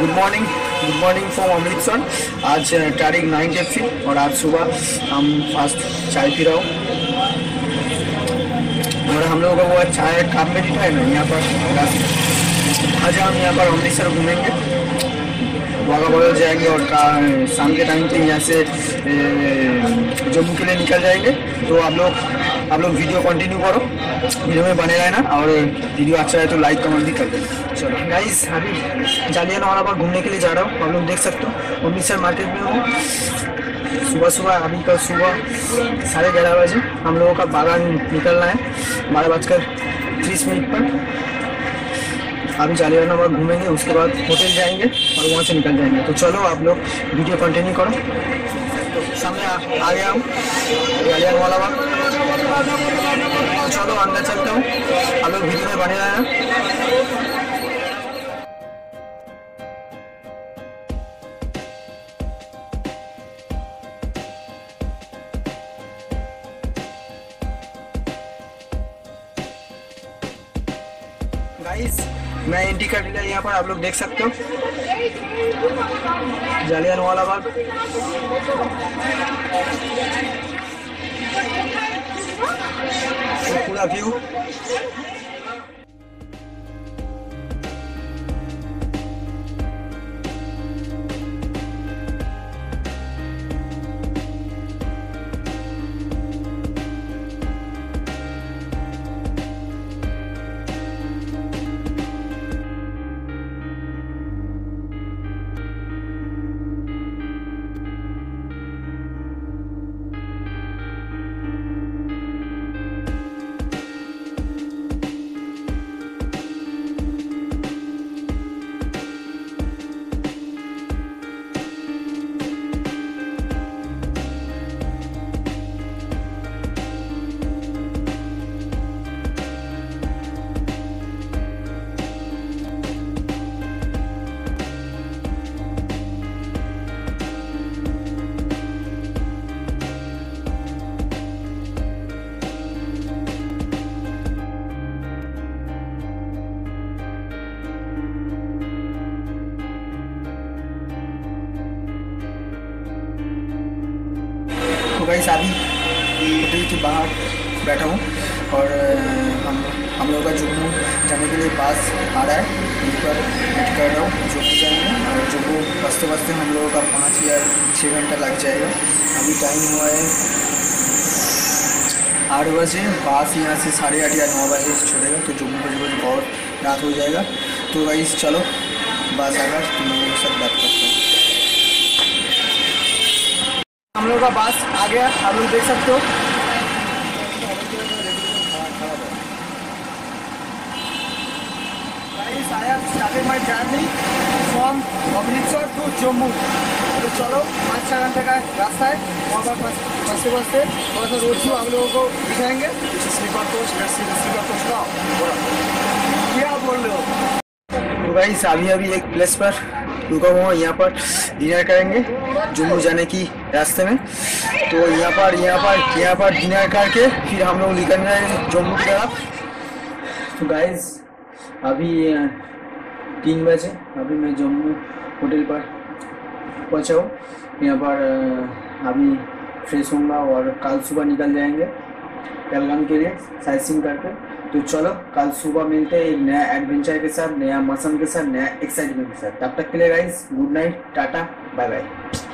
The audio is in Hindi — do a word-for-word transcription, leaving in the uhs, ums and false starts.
Good morning good morning from Amritsar. आज तारीख नाइन अप्रैल और आज सुबह हम फास्ट चाय पी रहा हूँ और हम लोगों का वो चाय काम में दिखा है ना यहाँ पर। आज हम यहाँ पर अमृतसर घूमेंगे, वाघा बॉर्डर जाएंगे और शाम के टाइम पे यहाँ से जम्मू के लिए निकल जाएंगे। तो आप लोग आप लोग वीडियो कंटिन्यू करो, वीडियो में बने रहना और वीडियो अच्छा है तो लाइक कमेंट भी कर देना। चलो गाइस, अभी जालियांवाला बाग घूमने के लिए जा रहा हूँ। आप लोग देख सकते हो अमृतसर मार्केट में हूँ। सुबह सुबह अभी कल सुबह साढ़े ग्यारह बजे हम लोगों का बागान निकलना है, बारह बजकर तीस मिनट पर। अभी जालियांवाला बाग घूमेंगे, उसके बाद होटल जाएंगे और वहाँ से निकल जाएंगे। तो चलो आप लोग वीडियो कंटिन्यू करो। तो सामने आ, आ गया हूँ जालियांवाला बाग। चलो अंदर चलता हूँ, आप लोग वीडियो में बने रहना। गाइस, मैं एंट्री कर लिया यहाँ पर, आप लोग देख सकते हो जालियांवाला बाग। पूरा व्यू तो गाइस, अभी होटल के बाहर बैठा हूँ और हम हम लोगों का जम्मू जाने के लिए बस आ रहा है। यहीं पर वेट कर रहा हूँ, जम्मू जाएंगे और जम्मू बसते बसते हम लोगों का पाँच या छः घंटा लग जाएगा। अभी टाइम हुआ है आठ बजे, बस यहाँ से साढ़े आठ या नौ बजे से छोड़ेगा, तो जम्मू बजे बजे बहुत रात हो जाएगा। तो गाइस चलो बस आकर तुम लोगों के साथ बात करते हैं। हम लोग का बस आ गया, आप लोग देख सकते हो। Guys, I have started my journey from Amritsar to Jammu. तो चलो पाँच छः घंटे का रास्ता है, वहाँ पर बसते बसते थोड़ा सा रोड शो आप लोगों को दिखाएंगे। स्लीपर कोच स्लीपर कोच का क्या बोल रहे हो। तो गाइस, अभी अभी एक प्लेस पर रुका हुआ, यहाँ पर डिनर करेंगे जम्मू जाने की रास्ते में। तो यहाँ पर यहाँ पर यहाँ पर डिनर करके फिर हम लोग निकल जाएंगे जम्मू की तरफ। तो गाइस, अभी तीन बजे अभी मैं जम्मू होटल पर पहुँचा हूँ। यहाँ पर अभी फ्रेश होऊंगा और कल सुबह निकल जाएंगे पहलगाम के लिए साइट सीइंग करके। तो चलो कल सुबह मिलते हैं एक नया एडवेंचर के साथ, नया मौसम के साथ, नया एक्साइटमेंट के साथ। तब तक के लिए guys good night, tata, bye bye.